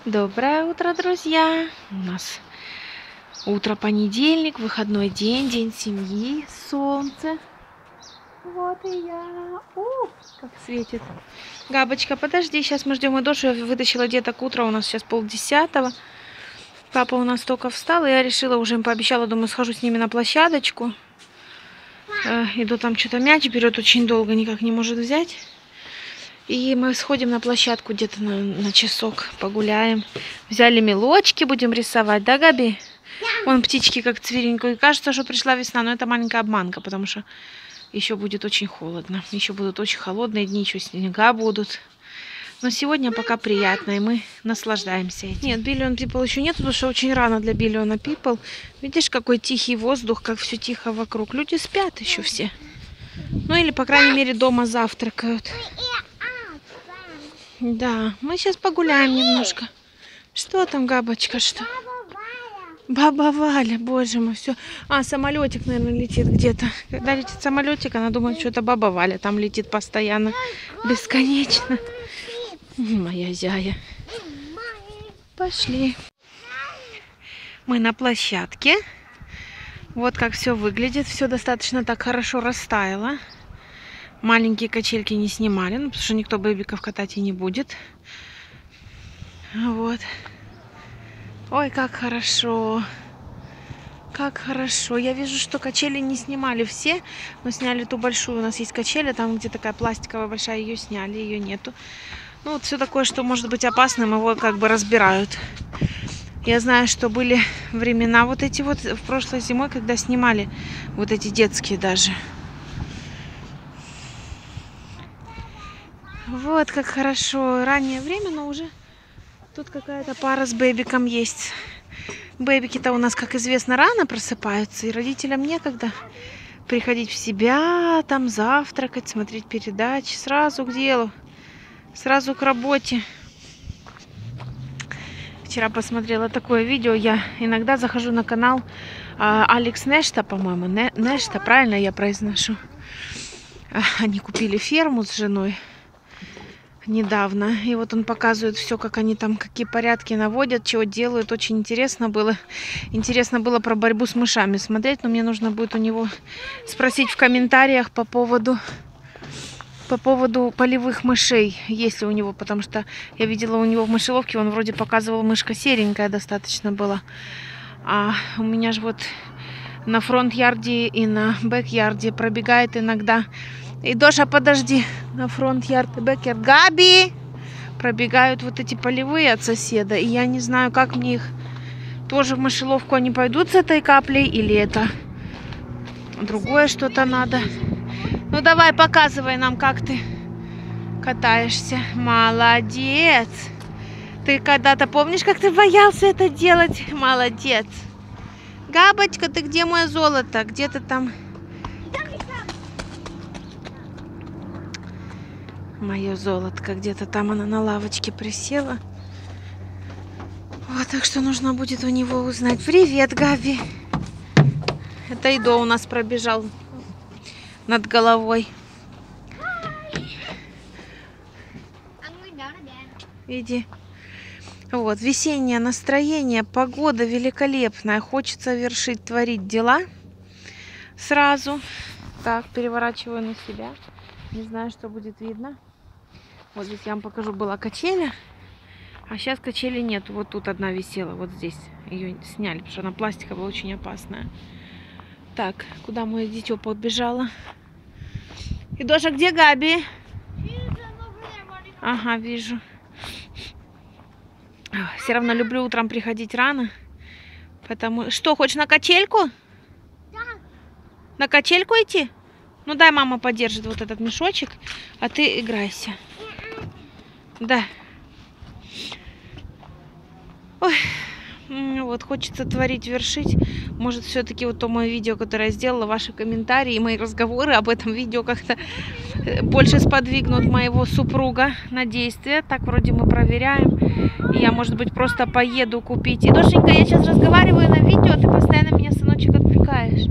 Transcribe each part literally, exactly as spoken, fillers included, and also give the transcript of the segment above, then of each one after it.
Доброе утро, друзья! У нас утро понедельник, выходной день, день семьи, солнце. Вот и я. О, как светит. Габочка, подожди, сейчас мы ждем и Дошу. Я вытащила деток утро, у нас сейчас полдесятого. Папа у нас только встал, и я решила, уже им пообещала, думаю, схожу с ними на площадочку. Э, иду там, что-то мяч берет, очень долго, никак не может взять. И мы сходим на площадку где-то на, на часок, погуляем. Взяли мелочки, будем рисовать, да, Габи? Вон птички как цвиренько. И кажется, что пришла весна, но это маленькая обманка, потому что еще будет очень холодно. Еще будут очень холодные дни, еще снега будут. Но сегодня пока приятно, и мы наслаждаемся этим. Нет, Billion People еще нет, потому что очень рано для Billion People. Видишь, какой тихий воздух, как все тихо вокруг. Люди спят еще все. Ну или, по крайней мере, дома завтракают. Да, мы сейчас погуляем немножко. Что там, Габочка, что? Баба Валя, боже мой, все. А, самолетик, наверное, летит где-то. Когда летит самолетик, она думает, что это баба Валя там летит постоянно, бесконечно. Моя зяя. Пошли. Мы на площадке. Вот как все выглядит. Все достаточно так хорошо растаяло. Маленькие качельки не снимали, ну, потому что никто бэбиков катать и не будет. Вот. Ой, как хорошо. Как хорошо. Я вижу, что качели не снимали все, но сняли ту большую. У нас есть качели, там где такая пластиковая большая, ее сняли, ее нету. Ну, вот все такое, что может быть опасным, его как бы разбирают. Я знаю, что были времена вот эти вот в прошлой зимой, когда снимали вот эти детские даже. Вот как хорошо. Раннее время, но уже тут какая-то пара с бэбиком есть. Бэбики-то у нас, как известно, рано просыпаются, и родителям некогда приходить в себя, там завтракать, смотреть передачи. Сразу к делу, сразу к работе. Вчера посмотрела такое видео. Я иногда захожу на канал Алекс Нешта, по-моему. Нешта, правильно я произношу. Они купили ферму с женой недавно. И вот он показывает все, как они там, какие порядки наводят, чего делают. Очень интересно было. Интересно было про борьбу с мышами смотреть, но мне нужно будет у него спросить в комментариях по поводу по поводу полевых мышей, есть ли у него, потому что я видела у него в мышеловке, он вроде показывал, мышка серенькая достаточно была. А у меня же вот на фронт-ярде и на бэк-ярде пробегает иногда. И, Доша, подожди, на фронт-ярд и бэк-ярд. Габи! Пробегают вот эти полевые от соседа. И я не знаю, как мне их тоже в мышеловку они пойдут с этой каплей, или это другое что-то надо. Ну давай, показывай нам, как ты катаешься. Молодец! Ты когда-то помнишь, как ты боялся это делать? Молодец! Габочка, ты где мое золото? Где ты там? Мое золотко, где-то там она на лавочке присела. Вот, так что нужно будет у него узнать. Привет, Габи. Это Идо у нас пробежал над головой. Иди. Вот, весеннее настроение, погода великолепная. Хочется вершить, творить дела сразу. Так, переворачиваю на себя. Не знаю, что будет видно. Вот здесь я вам покажу, была качеля, а сейчас качели нет. Вот тут одна висела, вот здесь. Ее сняли, потому что она пластиковая, очень опасная. Так, куда мое дитё побежало? И Доша, где Габи? Ага, вижу. Все равно люблю утром приходить рано. Потому что, хочешь на качельку? Да. На качельку идти? Ну дай, мама подержит вот этот мешочек, а ты играйся. Да. Ой, вот хочется творить, вершить. Может, все-таки вот то мое видео, которое я сделала, ваши комментарии и мои разговоры об этом видео как-то больше сподвигнут моего супруга на действие. Так вроде мы проверяем. И я, может быть, просто поеду купить. И, Дошенька, я сейчас разговариваю на видео, ты постоянно меня, сыночек, отвлекаешь.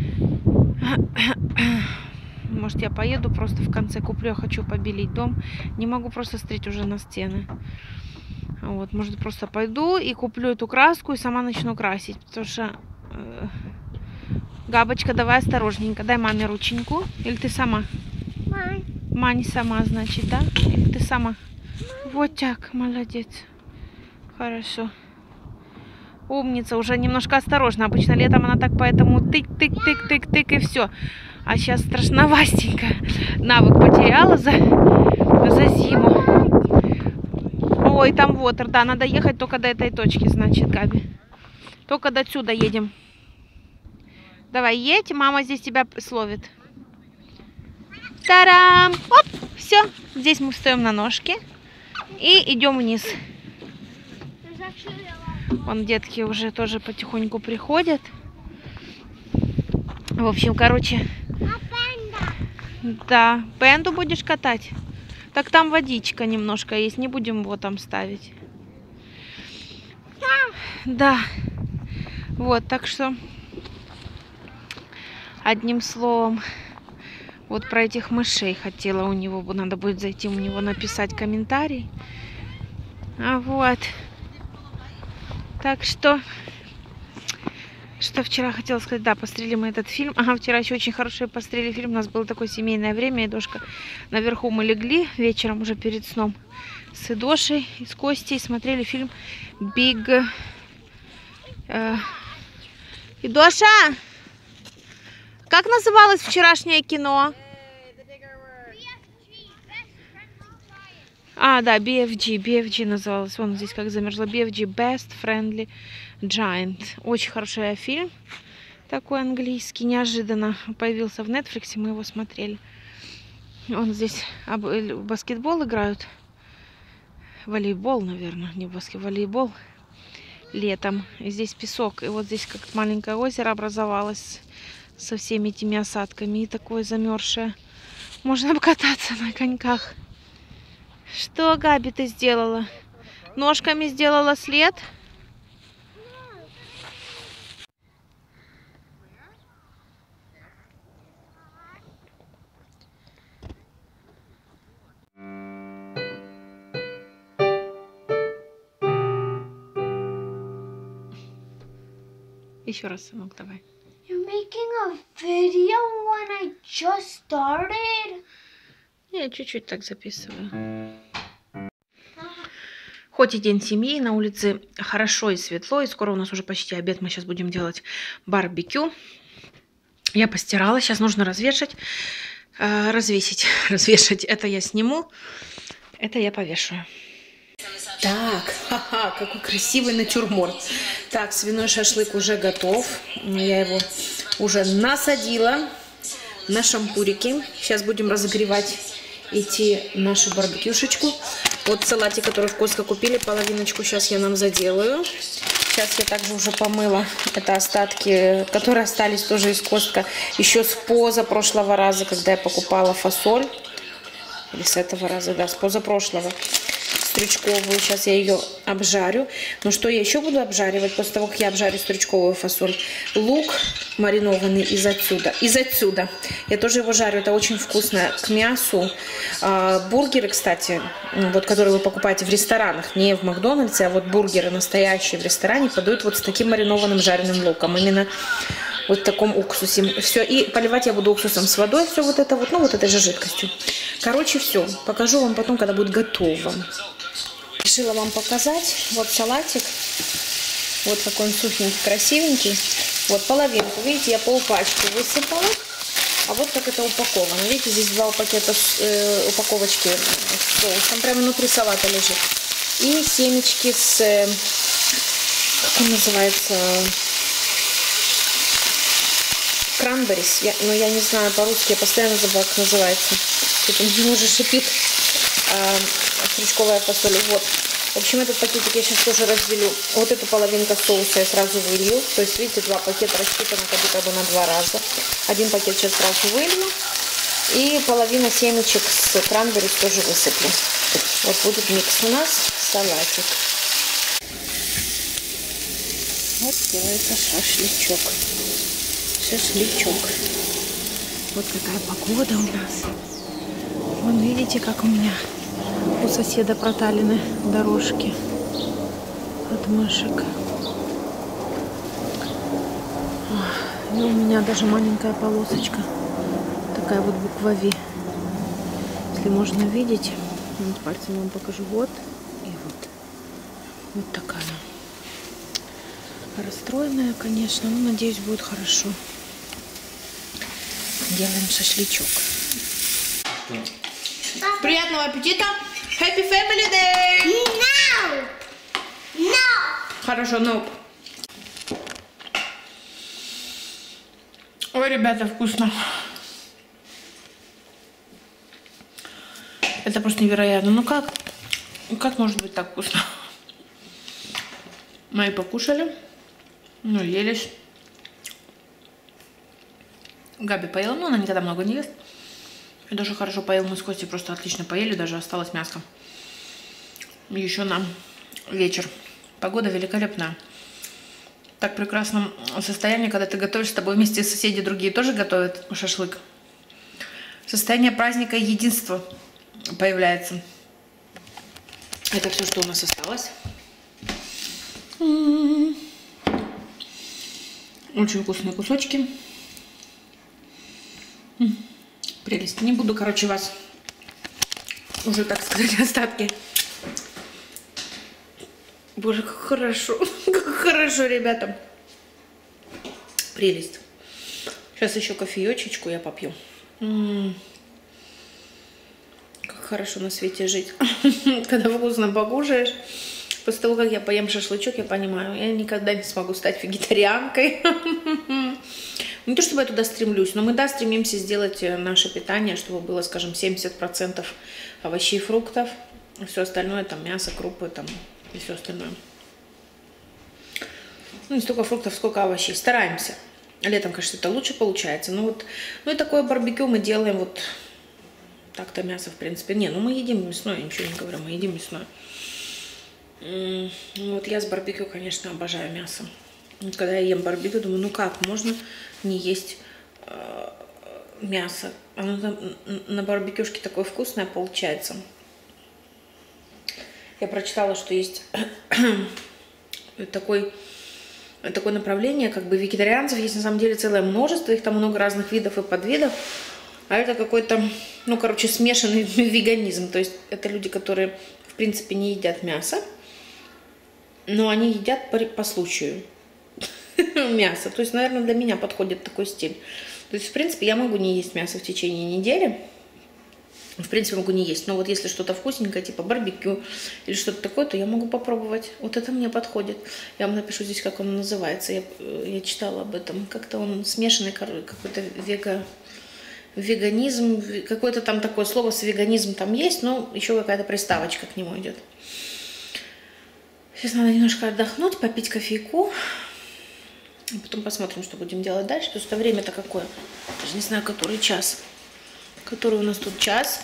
Может, я поеду просто в конце куплю. Я хочу побелить дом. Не могу просто смотреть уже на стены. Вот, может, просто пойду и куплю эту краску и сама начну красить. Потому что... Э, Габочка, давай осторожненько. Дай маме рученьку. Или ты сама? Мань. Мань сама, значит, да? Или ты сама? Мань. Вот так, молодец. Хорошо. Умница, уже немножко осторожно. Обычно летом она так, поэтому тык-тык-тык-тык-тык и все. А сейчас страшновастенько. Навык потеряла за, за зиму. Ой, там вотер. Да, надо ехать только до этой точки, значит, Габи. Только до сюда едем. Давай, едь, мама здесь тебя словит. Тарам! Оп! Все. Здесь мы встаем на ножки и идем вниз. Вон детки уже тоже потихоньку приходят. В общем, короче... Да, пенду будешь катать? Так там водичка немножко есть, не будем его там ставить. Да. Вот, так что... Одним словом, вот про этих мышей хотела у него, надо будет зайти у него написать комментарий. А вот. Так что, что вчера хотела сказать, да, посмотрели мы этот фильм. Ага, вчера еще очень хороший посмотрели фильм, у нас было такое семейное время, и Дошка, наверху мы легли вечером уже перед сном с Идошей и с Костей, смотрели фильм Биг... Э... Идоша! Как называлось вчерашнее кино? А, да, би эф джи. би эф джи называлось. Вон здесь как замерзло. би эф джи Best Friendly Giant. Очень хороший фильм. Такой английский. Неожиданно появился в Netflix. Мы его смотрели. Вон здесь в баскетбол играют. Волейбол, наверное. Не баскетбол, волейбол. Летом. И здесь песок. И вот здесь как маленькое озеро образовалось. Со всеми этими осадками. И такое замерзшее. Можно обкататься на коньках. Что, Габи, ты сделала? Ножками сделала след? Еще раз, сынок, давай. You're making a video when I just started? Я чуть-чуть так записываю. Хоть и день семьи, на улице хорошо и светло, и скоро у нас уже почти обед, мы сейчас будем делать барбекю. Я постирала, сейчас нужно развешать, э, развесить, развешать. Это я сниму, это я повешаю. Так, ха-ха, какой красивый натюрморт. Так, свиной шашлык уже готов. Я его уже насадила на шампурики. Сейчас будем разогревать идти нашу барбекюшечку. Вот салатик, который в Костко купили, половиночку сейчас я нам заделаю. Сейчас я также уже помыла. Это остатки, которые остались тоже из Костко. Еще с позапрошлого раза, когда я покупала фасоль. Или с этого раза, да, с позапрошлого. Стручковую. Сейчас я ее обжарю. Но что я еще буду обжаривать после того, как я обжарю стручковую фасоль? Лук маринованный из отсюда. Из отсюда. Я тоже его жарю. Это очень вкусно к мясу. А, бургеры, кстати, вот которые вы покупаете в ресторанах, не в Макдональдсе, а вот бургеры настоящие в ресторане подают вот с таким маринованным жареным луком. Именно вот в таком уксусе. Все. И поливать я буду уксусом с водой. Все вот это вот, ну вот этой же жидкостью. Короче, все. Покажу вам потом, когда будет готово. Решила вам показать. Вот салатик. Вот какой он сухенький, красивенький. Вот половинку. Видите, я полпачки высыпала. А вот как это упаковано. Видите, здесь два пакета э, упаковочки с соусом. Прямо внутри салата лежит. И семечки с... Э, как он называется? Кранберис. Я, ну, я не знаю по-русски. Я постоянно забыла, как называется. Тут у меня уже шипит э, стручковая фасоль. Вот. В общем, этот пакетик я сейчас тоже разделю. Вот эту половинку соуса я сразу вылью. То есть, видите, два пакета рассчитаны как будто бы на два раза. Один пакет сейчас сразу вылью. И половина семечек с кранберис тоже высыплю. Вот будет микс у нас. Салатик. Вот делается шашлычок. Шашлычок. Вот какая погода у нас. Вон видите, как у меня у соседа проталины дорожки. подмышек. И у меня даже маленькая полосочка. Такая вот буква V. Если можно видеть, вот пальцем вам покажу. Вот и вот. Вот такая. Расстроенная, конечно, но надеюсь, будет хорошо. Делаем шашлычок. Приятного аппетита! Happy Family Day! No! No! Хорошо, no. Ой, ребята, вкусно. Это просто невероятно. Ну как? Как может быть так вкусно? Мои покушали. Ну, елись. Габи поела, но она никогда много не ест. Я даже хорошо поела, мы с Костей просто отлично поели, даже осталось мяско. Еще нам вечер. Погода великолепная. Так прекрасном состоянии, когда ты готовишь, с тобой вместе соседи другие тоже готовят шашлык. Состояние праздника единства появляется. Это все, что у нас осталось. Очень вкусные кусочки. Прелесть. Не буду, короче, вас уже, так сказать, остатки. Боже, как хорошо. Как хорошо, ребята. Прелесть. Сейчас еще кофеечечку я попью. М-м-м. Как хорошо на свете жить. Когда вкусно покушаешь. После того, как я поем шашлычок, я понимаю, я никогда не смогу стать вегетарианкой. Не то, чтобы я туда стремлюсь, но мы, да, стремимся сделать наше питание, чтобы было, скажем, семьдесят процентов овощей и фруктов. Все остальное, там, мясо, крупы, там, и все остальное. Ну, не столько фруктов, сколько овощей. Стараемся. Летом, конечно, это лучше получается. Но вот, ну и такое барбекю мы делаем вот так-то мясо, в принципе. Не, ну мы едим мясное, я ничего не говорю, мы едим мясное. Вот я с барбекю, конечно, обожаю мясо. Вот когда я ем барбекю, думаю, ну как можно не есть э, мясо? Оно на, на барбекюшке такое вкусное получается. Я прочитала, что есть такой, такое направление, как бы вегетарианцев есть на самом деле целое множество, их там много разных видов и подвидов. А это какой-то, ну, короче, смешанный веганизм. То есть это люди, которые, в принципе, не едят мясо, но они едят по, по случаю мясо. То есть, наверное, для меня подходит такой стиль. То есть, в принципе, я могу не есть мясо в течение недели. В принципе, могу не есть. Но вот если что-то вкусненькое, типа барбекю или что-то такое, то я могу попробовать. Вот это мне подходит. Я вам напишу здесь, как он называется. Я, я читала об этом. Как-то он смешанный, какой-то вега, веганизм. Какое-то там такое слово с веганизм там есть, но еще какая-то приставочка к нему идет. Сейчас надо немножко отдохнуть, попить кофейку. И потом посмотрим, что будем делать дальше. Потому что время-то какое? Даже не знаю, который час. Который у нас тут час.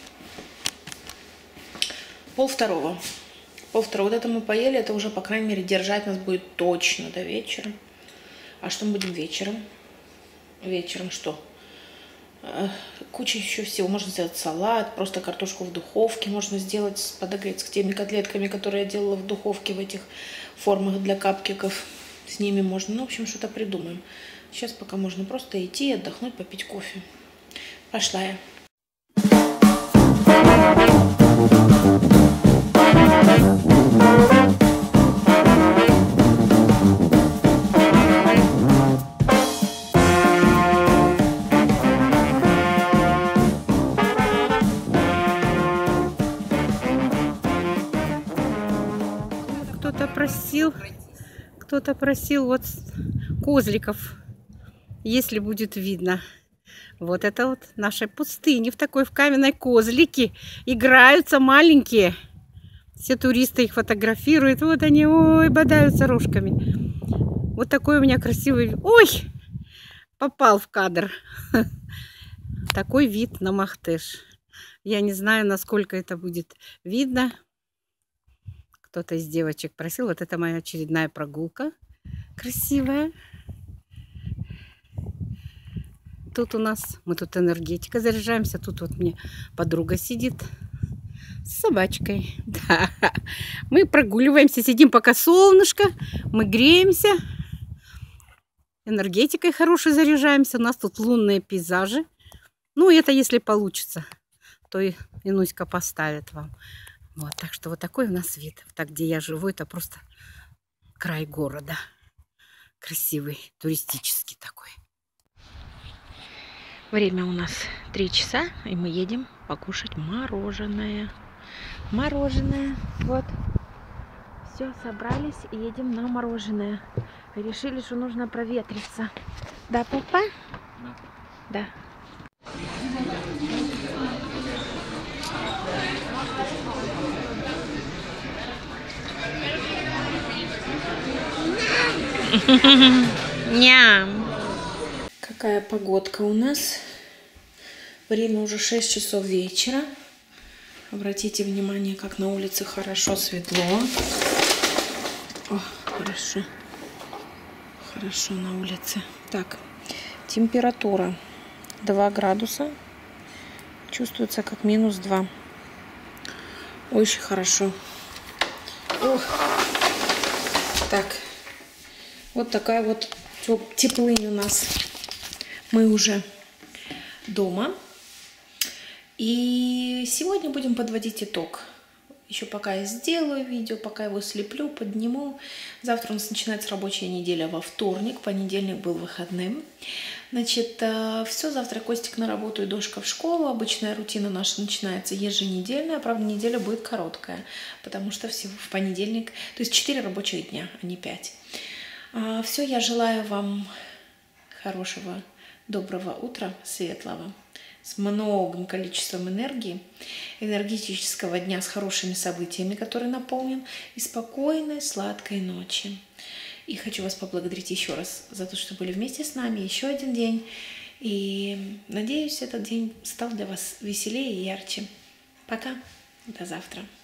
Пол второго. Пол второго. Вот это мы поели. Это уже, по крайней мере, держать нас будет точно до вечера. А что мы будем вечером? Вечером что? Куча еще всего. Можно сделать салат, просто картошку в духовке. Можно сделать, подогреть с теми котлетками, которые я делала в духовке в этих формах для капкиков. С ними можно, ну, в общем, что-то придумаем. Сейчас пока можно просто идти, отдохнуть, попить кофе. Пошла я. Кто-то просил, кто-то просил вот козликов, если будет видно. Вот это вот нашей пустыни, в такой в каменной козлики играются маленькие. Все туристы их фотографируют. Вот они, ой, бодаются рожками. Вот такой у меня красивый... Ой! Попал в кадр. Такой вид на Махтеш. Я не знаю, насколько это будет видно. Кто-то из девочек просил. Вот это моя очередная прогулка. Красивая. Тут у нас, мы тут энергетика заряжаемся. Тут вот мне подруга сидит С собачкой, да. Мы прогуливаемся, сидим пока солнышко, мы греемся, энергетикой хорошей заряжаемся. У нас тут лунные пейзажи. Ну, это если получится, то и Инуська поставит вам. Вот, так что вот такой у нас вид. Так, где я живу, это просто край города. Красивый, туристический такой. Время у нас три часа, и мы едем покушать мороженое. Мороженое. Вот. Все, собрались и едем на мороженое. Решили, что нужно проветриться. Да, папа? Да. Ням. Какая погодка у нас? Время уже шесть часов вечера. Обратите внимание, как на улице хорошо светло. О, хорошо. Хорошо на улице. Так, температура два градуса. Чувствуется как минус два. Очень хорошо. Ох. Так, вот такая вот теплынь у нас. Мы уже дома. И сегодня будем подводить итог. Еще пока я сделаю видео, пока его слеплю, подниму. Завтра у нас начинается рабочая неделя во вторник. Понедельник был выходным. Значит, все, завтра Костик на работу и Дошка в школу. Обычная рутина наша начинается еженедельная. Правда, неделя будет короткая, потому что всего в понедельник, то есть четыре рабочих дня, а не пять. Все, я желаю вам хорошего, доброго утра, светлого, с многим количеством энергии, энергетического дня с хорошими событиями, который наполнен, и спокойной, сладкой ночи. И хочу вас поблагодарить еще раз за то, что были вместе с нами еще один день. И надеюсь, этот день стал для вас веселее и ярче. Пока, до завтра.